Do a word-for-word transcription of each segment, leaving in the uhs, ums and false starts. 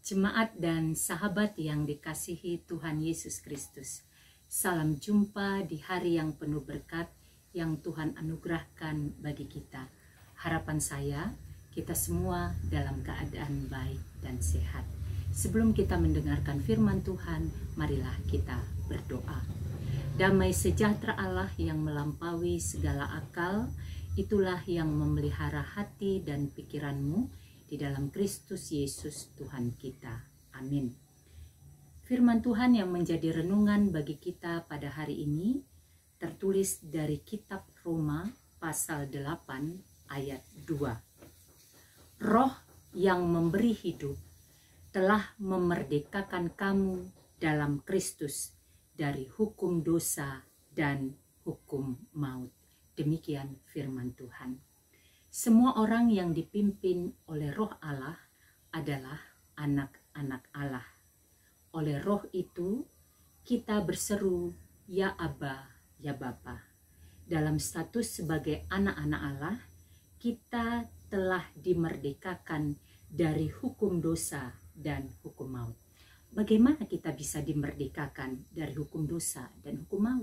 Jemaat dan sahabat yang dikasihi Tuhan Yesus Kristus, salam jumpa di hari yang penuh berkat yang Tuhan anugerahkan bagi kita. Harapan saya, kita semua dalam keadaan baik dan sehat. Sebelum kita mendengarkan firman Tuhan, marilah kita berdoa. Damai sejahtera Allah yang melampaui segala akal, itulah yang memelihara hati dan pikiranmu di dalam Kristus Yesus Tuhan kita. Amin. Firman Tuhan yang menjadi renungan bagi kita pada hari ini tertulis dari kitab Roma pasal delapan ayat dua. Roh yang memberi hidup telah memerdekakan kamu dalam Kristus dari hukum dosa dan hukum maut. Demikian firman Tuhan. Semua orang yang dipimpin oleh Roh Allah adalah anak-anak Allah. Oleh Roh itu, kita berseru, ya Aba, ya Bapa. Dalam status sebagai anak-anak Allah, kita telah dimerdekakan dari hukum dosa dan hukum maut. Bagaimana kita bisa dimerdekakan dari hukum dosa dan hukum maut?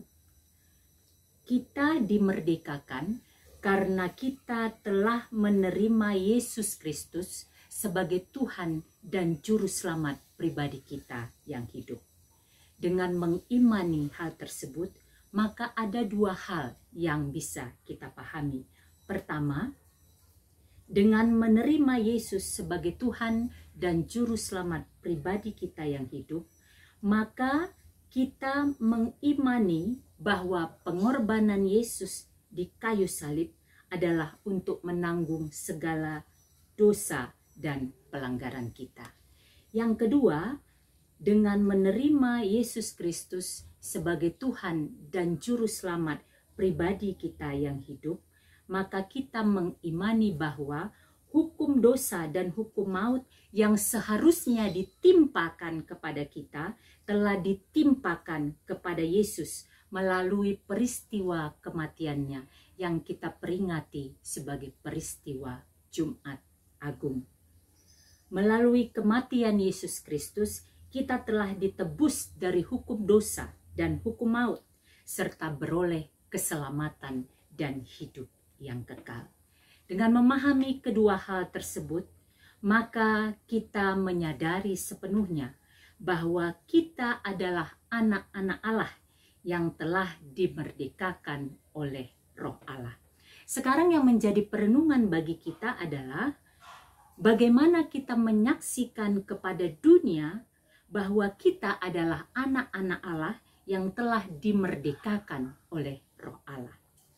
Kita dimerdekakan karena kita telah menerima Yesus Kristus sebagai Tuhan dan Juru Selamat pribadi kita yang hidup. Dengan mengimani hal tersebut, maka ada dua hal yang bisa kita pahami. Pertama, dengan menerima Yesus sebagai Tuhan dan Juru Selamat pribadi kita yang hidup, maka kita mengimani bahwa pengorbanan Yesus di kayu salib adalah untuk menanggung segala dosa dan pelanggaran kita. Yang kedua, dengan menerima Yesus Kristus sebagai Tuhan dan Juru Selamat pribadi kita yang hidup, maka kita mengimani bahwa hukum dosa dan hukum maut yang seharusnya ditimpakan kepada kita telah ditimpakan kepada Yesus melalui peristiwa kematiannya yang kita peringati sebagai peristiwa Jumat Agung. Melalui kematian Yesus Kristus, kita telah ditebus dari hukum dosa dan hukum maut, serta beroleh keselamatan dan hidup yang kekal. Dengan memahami kedua hal tersebut, maka kita menyadari sepenuhnya bahwa kita adalah anak-anak Allah yang telah dimerdekakan oleh Roh Allah. Sekarang yang menjadi perenungan bagi kita adalah bagaimana kita menyaksikan kepada dunia bahwa kita adalah anak-anak Allah yang telah dimerdekakan oleh Roh Allah.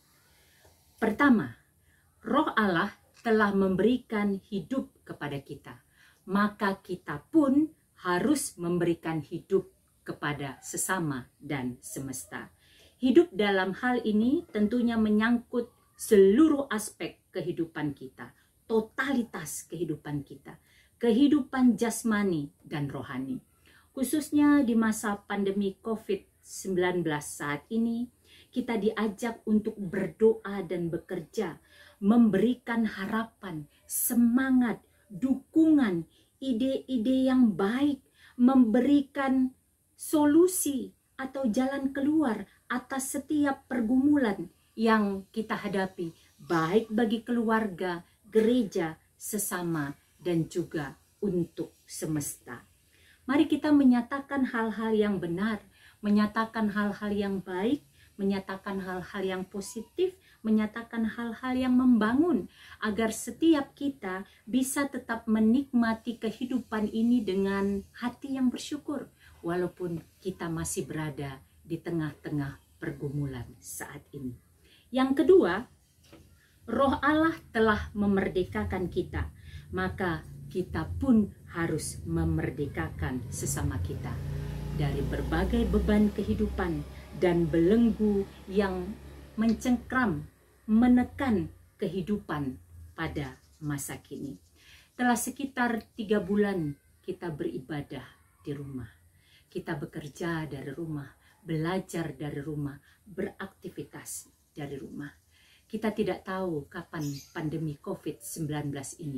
Pertama, Roh Allah telah memberikan hidup kepada kita, maka kita pun harus memberikan hidup kepada sesama dan semesta. Hidup dalam hal ini tentunya menyangkut seluruh aspek kehidupan kita, totalitas kehidupan kita, kehidupan jasmani dan rohani. Khususnya di masa pandemi covid sembilan belas saat ini, kita diajak untuk berdoa dan bekerja, memberikan harapan, semangat, dukungan, ide-ide yang baik, memberikan solusi atau jalan keluar atas setiap pergumulan yang kita hadapi, baik bagi keluarga, gereja, sesama, dan juga untuk semesta. Mari kita menyatakan hal-hal yang benar, menyatakan hal-hal yang baik, menyatakan hal-hal yang positif, menyatakan hal-hal yang membangun, agar setiap kita bisa tetap menikmati kehidupan ini dengan hati yang bersyukur, walaupun kita masih berada di tengah-tengah pergumulan saat ini. Yang kedua, Roh Allah telah memerdekakan kita, maka kita pun harus memerdekakan sesama kita dari berbagai beban kehidupan dan belenggu yang mencengkram, menekan kehidupan pada masa kini. Telah sekitar tiga bulan kita beribadah di rumah. Kita bekerja dari rumah, belajar dari rumah, beraktivitas dari rumah. Kita tidak tahu kapan pandemi covid sembilan belas ini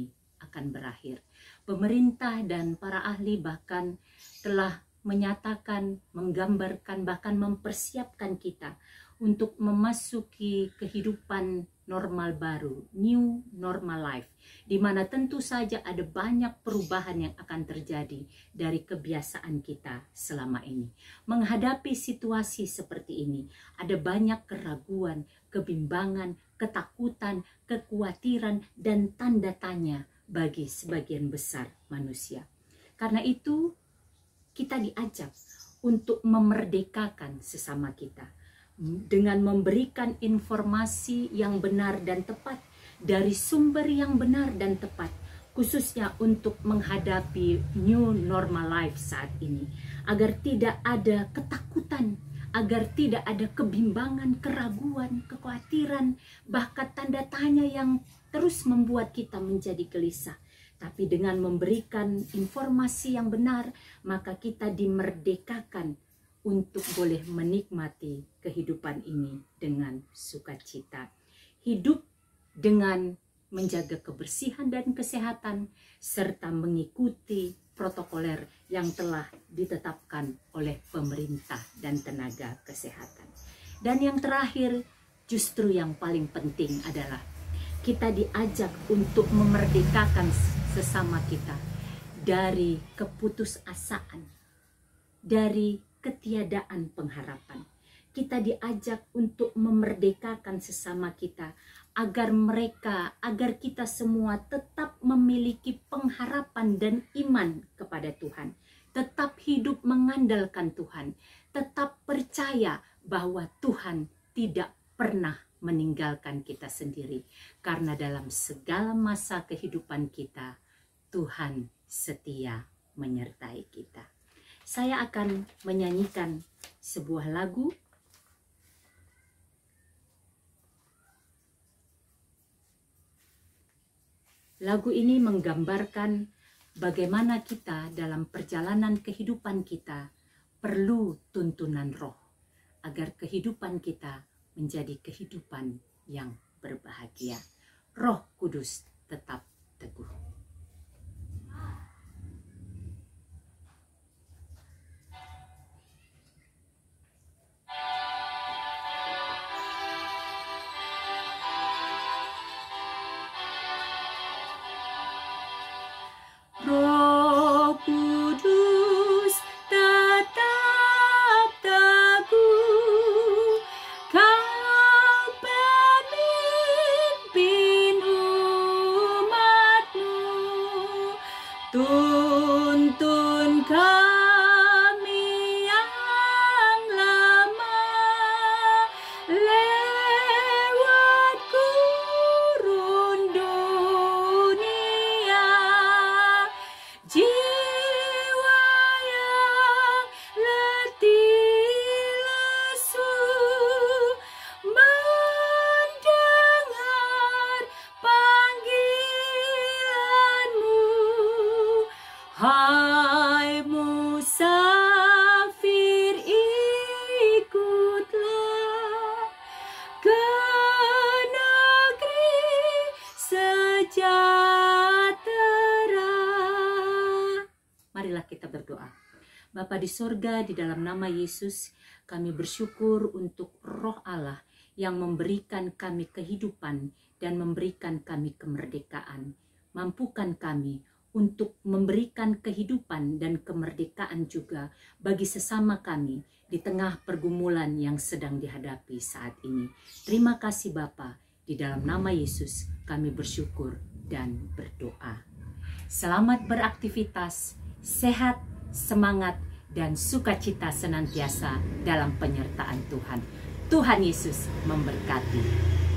akan berakhir. Pemerintah dan para ahli bahkan telah menyatakan, menggambarkan, bahkan mempersiapkan kita untuk memasuki kehidupan normal baru, new normal life, di mana tentu saja ada banyak perubahan yang akan terjadi dari kebiasaan kita selama ini. Menghadapi situasi seperti ini, ada banyak keraguan, kebimbangan, ketakutan, kekhawatiran, dan tanda tanya bagi sebagian besar manusia. Karena itu, kita diajak untuk memerdekakan sesama kita dengan memberikan informasi yang benar dan tepat dari sumber yang benar dan tepat, khususnya untuk menghadapi new normal life saat ini, agar tidak ada ketakutan, agar tidak ada kebimbangan, keraguan, kekhawatiran, bahkan tanda tanya yang terus membuat kita menjadi gelisah. Tapi dengan memberikan informasi yang benar, maka kita dimerdekakan untuk boleh menikmati kehidupan ini dengan sukacita. Hidup dengan menjaga kebersihan dan kesehatan, serta mengikuti protokoler yang telah ditetapkan oleh pemerintah dan tenaga kesehatan. Dan yang terakhir, justru yang paling penting adalah kita diajak untuk memerdekakan sesama kita dari keputusasaan, dari ketiadaan pengharapan. Kita diajak untuk memerdekakan sesama kita agar mereka, agar kita semua tetap memiliki pengharapan dan iman kepada Tuhan, tetap hidup mengandalkan Tuhan, tetap percaya bahwa Tuhan tidak pernah meninggalkan kita sendiri, karena dalam segala masa kehidupan kita, Tuhan setia menyertai kita. Saya akan menyanyikan sebuah lagu. Lagu ini menggambarkan bagaimana kita dalam perjalanan kehidupan kita perlu tuntunan roh, agar kehidupan kita menjadi kehidupan yang berbahagia. Roh Kudus tetap teguh. Roh Kudus tetap teguh, Kau pemimpin umat-Mu, tuntun kami yang lemah lewat gurun dunia. Jiwa yang letih lesu mendengar panggilan-Mu. Hai musafir, ikutlah ke negeri sejahtera. Marilah kita berdoa. Bapa di sorga, di dalam nama Yesus, kami bersyukur untuk Roh Allah yang memberikan kami kehidupan dan memberikan kami kemerdekaan. Mampukan kami untuk memberikan kehidupan dan kemerdekaan juga bagi sesama kami di tengah pergumulan yang sedang dihadapi saat ini. Terima kasih Bapa, di dalam nama Yesus kami bersyukur dan berdoa. Selamat beraktivitas, sehat, semangat, dan sukacita senantiasa dalam penyertaan Tuhan. Tuhan Yesus memberkati.